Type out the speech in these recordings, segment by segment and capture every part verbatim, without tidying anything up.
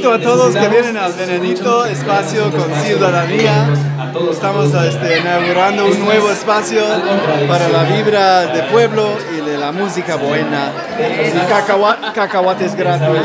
invito a todos que vienen al Venadito Espacio con Ciudadanía. Estamos este, inaugurando un nuevo espacio para la vibra de pueblo y de la música buena. Y cacahuat, cacahuates gratis.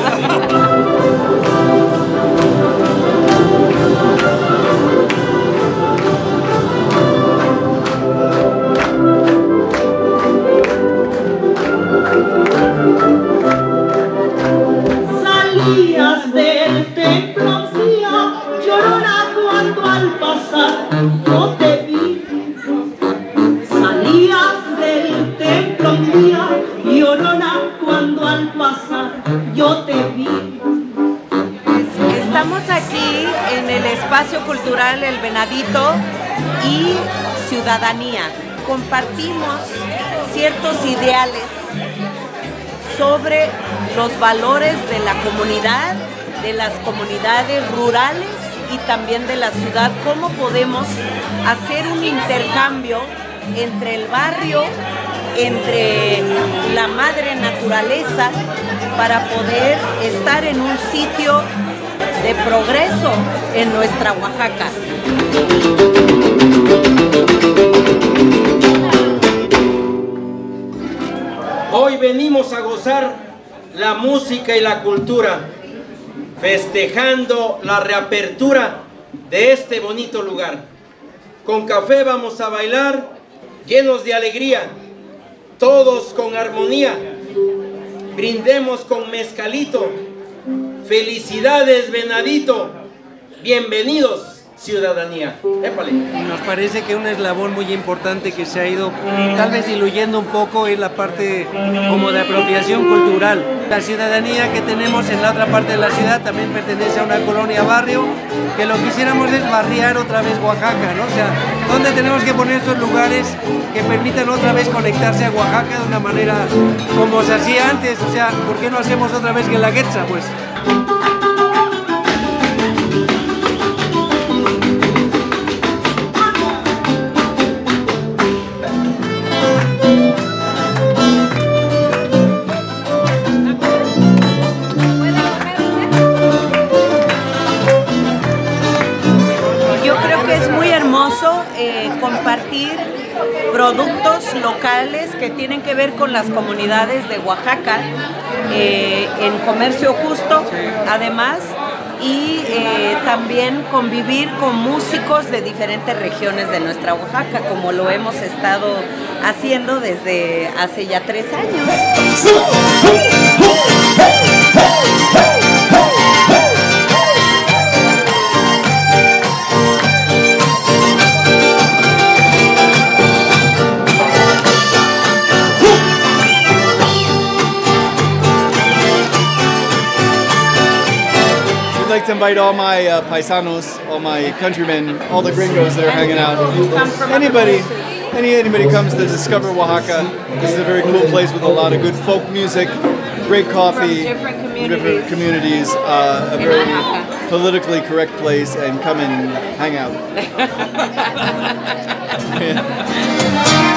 Salías del templo, Cía, llorona, cuando al pasar yo te vi. Salías del templo, Cía, llorona, cuando al pasar yo te vi. Estamos aquí en el Espacio Cultural El Venadito y Ciudadanía. Compartimos ciertos ideales sobre los valores de la comunidad, de las comunidades rurales y también de la ciudad, cómo podemos hacer un intercambio entre el barrio, entre la madre naturaleza, para poder estar en un sitio de progreso en nuestra Oaxaca. Hoy venimos a gozar la música y la cultura, festejando la reapertura de este bonito lugar. Con café vamos a bailar, llenos de alegría, todos con armonía. Brindemos con mezcalito. Felicidades, Venadito. Bienvenidos, Ciudadanía. Épale. Nos parece que un eslabón muy importante que se ha ido tal vez diluyendo un poco es la parte como de apropiación cultural. La ciudadanía que tenemos en la otra parte de la ciudad también pertenece a una colonia barrio, que lo que quisiéramos es barriar otra vez Oaxaca, ¿no? O sea, ¿dónde tenemos que poner esos lugares que permitan otra vez conectarse a Oaxaca de una manera como se hacía antes? O sea, ¿por qué no hacemos otra vez Guelaguetza, pues? Eh, compartir productos locales que tienen que ver con las comunidades de Oaxaca eh, en comercio justo, además, y eh, también convivir con músicos de diferentes regiones de nuestra Oaxaca, como lo hemos estado haciendo desde hace ya tres años. I'd like to invite all my uh, paisanos, all my countrymen, all the gringos that are hanging out. Anybody, any anybody comes to discover Oaxaca. This is a very cool place with a lot of good folk music, great coffee, from different communities, different communities uh, a very politically correct place, and come and hang out. Yeah.